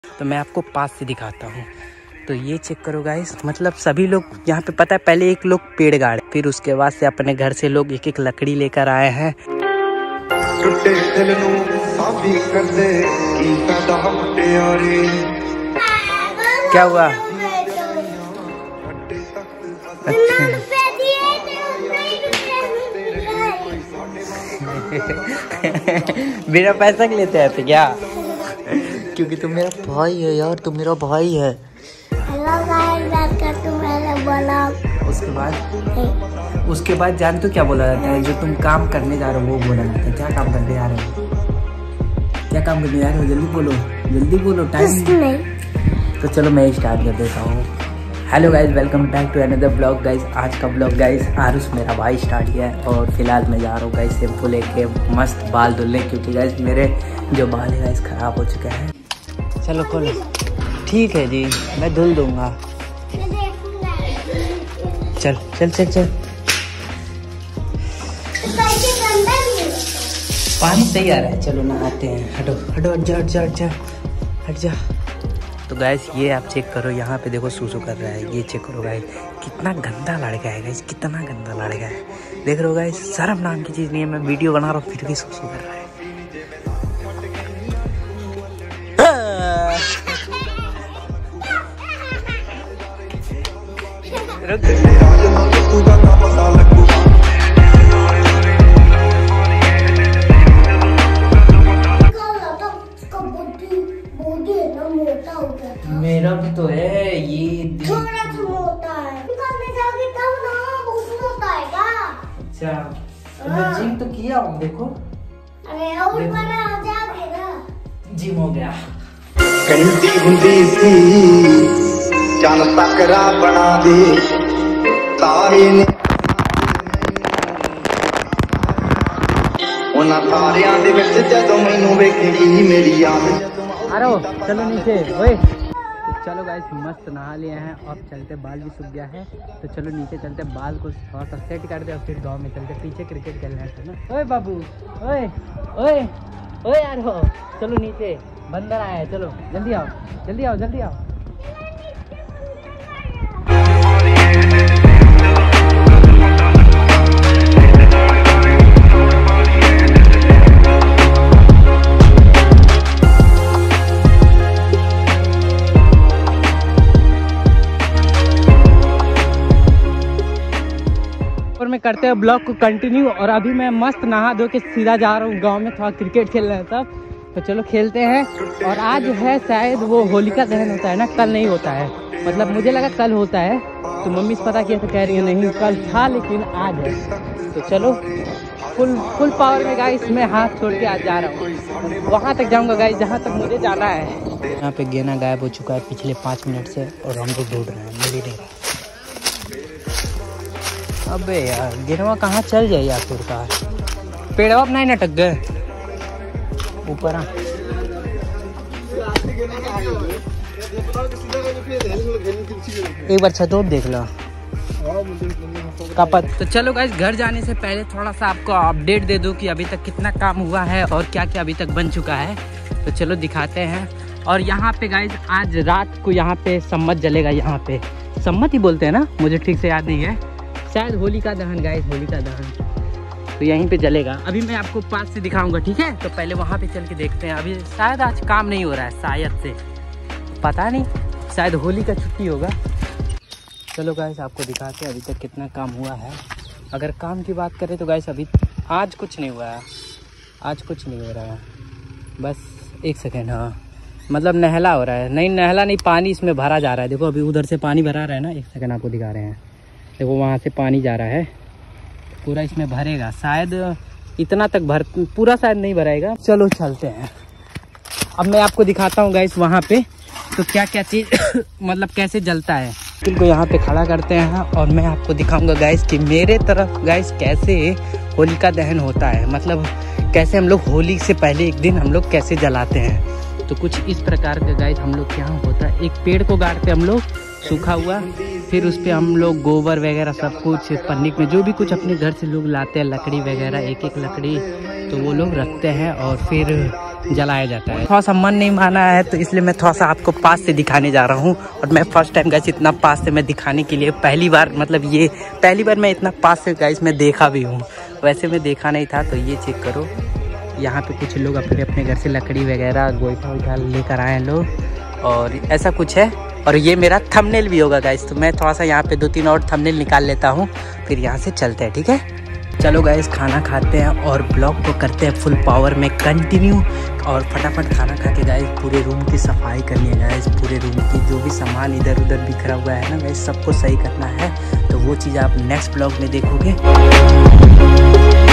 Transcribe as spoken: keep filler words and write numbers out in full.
तो मैं आपको पास से दिखाता हूँ। तो ये चेक करो गाइस, मतलब सभी लोग यहाँ पे पता है पहले एक लोग पेड़ गाड़े, फिर उसके बाद से अपने घर से लोग एक एक लकड़ी लेकर आए हैं। क्या हुआ? अच्छा मेरा पैसा के लेते आते क्या? क्योंकि तुम मेरा भाई है यार, तुम मेरा भाई है। उसके बाद उसके बाद जान तो क्या बोला जाता है, जो तुम काम करने जा रहे हो वो बोला जाता है। क्या काम करने जा रहे हो? क्या काम करने जा रहे हो? जल्दी बोलो, जल्दी बोलो, टाइम नहीं। तो चलो मैं स्टार्ट कर देता हूँ। Hello guys, welcome back to another blog guys. आज का ब्लॉग गाइज आरुष मेरा भाई स्टार्ट किया है और फिलहाल मैं जा रहा हूँ गाइज शैम्पू लेके मस्त बाल धुलने, क्योंकि गाइज मेरे जो बाल है गाइज खराब हो चुके हैं। चलो खोलो। ठीक है जी, मैं धुल दूंगा। चल चल चल चल। पानी सही आ रहा है, चलो नहाते हैं। हटो हटो, हट जा हट जा हट जा हट जा। तो गाइस ये आप चेक करो, यहाँ पे देखो सूसू कर रहा है। ये चेक करो गाइस, कितना गंदा लड़का है गाइस, कितना गंदा लड़का है। देख रहे हो गाइस, शर्म नाम की चीज़ नहीं है। मैं वीडियो बना रहा हूँ फिर भी सूसू कर रहा है। मेरा भी तो है ये थोड़ा सा मोटा है। निकालने जाओगे तब ना बहुत मोटा है का। अच्छा तो मैं जिम तो किया हूँ, देखो। अरे और बड़ा हो जाओगे ना। जिम हो गया। कहती हुंदी सी चल सकरा बना दे सारे ने उन्हां सारियां दे विच जदों मैनूं वेखेगी मेरी याद। अरे चलो नीचे ओए। चलो गाइस मस्त नहा लिए हैं, अब चलते, बाल भी सूख गया है तो चलो नीचे चलते, बाल को थोड़ा सा सेट कर दे और फिर गांव में चलते। पीछे क्रिकेट खेलना है ना। ओए बाबू, ओए ओए ओए यार हो, चलो नीचे, बंदर आया है। चलो जल्दी आओ जल्दी आओ जल्दी आओ। में करते हैं ब्लॉग को कंटिन्यू। और अभी मैं मस्त नहा धो के सीधा जा रहा हूँ गांव में, थोड़ा क्रिकेट खेलना है तब। तो चलो खेलते हैं। और आज है शायद वो होलिका दहन होता है ना, कल नहीं होता है। मतलब मुझे लगा कल होता है, तो मम्मी से पता किया तो कह रही है नहीं कल था लेकिन आज है। तो चलो फुल फुल पावर में गाइस मैं हाथ छोड़ के आज जा रहा हूँ, वहाँ तक जाऊँगा गाइस जहाँ तक मुझे जाना है। यहाँ पे गेना गायब हो चुका है पिछले पाँच मिनट से और हमको ढूंढ रहे हैं, मिल ही नहीं रहा। अबे यार गिरवा कहाँ चल जाए यार, फिर का पेड़वा नहीं नटक गए ऊपर। एक बार छतों देख लो कपत। तो चलो गाइस घर जाने से पहले थोड़ा सा आपको अपडेट दे दूं कि अभी तक कितना काम हुआ है और क्या क्या अभी तक बन चुका है। तो चलो दिखाते हैं। और यहाँ पे गाइस आज रात को यहाँ पे सम्मत जलेगा। यहाँ पे सम्मत ही बोलते हैं ना, मुझे ठीक से याद नहीं है, शायद होलिका दहन गाइस, होलिका दहन। तो यहीं पे जलेगा। अभी मैं आपको पास से दिखाऊंगा, ठीक है। तो पहले वहाँ पे चल के देखते हैं। अभी शायद आज काम नहीं हो रहा है, शायद से, पता नहीं, शायद होली का छुट्टी होगा। चलो गाइस आपको दिखाते हैं अभी तक कितना काम हुआ है। अगर काम की बात करें तो गाइस अभी आज कुछ नहीं हुआ है, आज कुछ नहीं हो रहा है। बस एक सेकेंड, हाँ मतलब नहला हो रहा है, नहीं नहला नहीं, पानी इसमें भरा जा रहा है। देखो अभी उधर से पानी भरा रहा है ना, एक सेकेंड आपको दिखा रहे हैं। देखो वहाँ से पानी जा रहा है, पूरा इसमें भरेगा। शायद इतना तक भर, पूरा शायद नहीं भराएगा। चलो चलते हैं। अब मैं आपको दिखाता हूँ गाइस वहाँ पे तो क्या क्या चीज़ मतलब कैसे जलता है। इनको यहाँ पे खड़ा करते हैं और मैं आपको दिखाऊंगा गाइस कि मेरे तरफ गाइस कैसे होलिका दहन होता है, मतलब कैसे हम लोग होली से पहले एक दिन हम लोग कैसे जलाते हैं। तो कुछ इस प्रकार का गाइस हम लोग क्या होता है, एक पेड़ को गाड़ते हम लोग सूखा हुआ, फिर उस पर हम लोग गोबर वगैरह सब कुछ पन्नी में जो भी कुछ अपने घर से लोग लाते हैं, लकड़ी वगैरह एक एक लकड़ी तो वो लोग रखते हैं। और फिर जलाया जाता है। थोड़ा सा मन नहीं माना है तो इसलिए मैं थोड़ा सा आपको पास से दिखाने जा रहा हूँ। और मैं फर्स्ट टाइम गाइस इतना पास से मैं दिखाने के लिए पहली बार, मतलब ये पहली बार मैं इतना पास से गाइस मैं देखा भी हूँ। वैसे मैं देखा नहीं था। तो ये चेक करो, यहाँ पे कुछ लोग अपने अपने घर से लकड़ी वगैरह गोईठा वोईठा लेकर आए हैं लोग, और ऐसा कुछ है। और ये मेरा थंबनेल भी होगा गाइस, तो मैं थोड़ा सा यहाँ पे दो तीन और थंबनेल निकाल लेता हूँ, फिर यहाँ से चलते हैं, ठीक है। चलो गाइस खाना खाते हैं और ब्लॉग को करते हैं फुल पावर में कंटिन्यू। और फटाफट खाना खा के गाइस पूरे रूम की सफाई करनी है गाइस। पूरे रूम की जो भी सामान इधर उधर बिखरा हुआ है ना गाइस, सबको सही करना है। तो वो चीज़ आप नेक्स्ट ब्लॉग में देखोगे।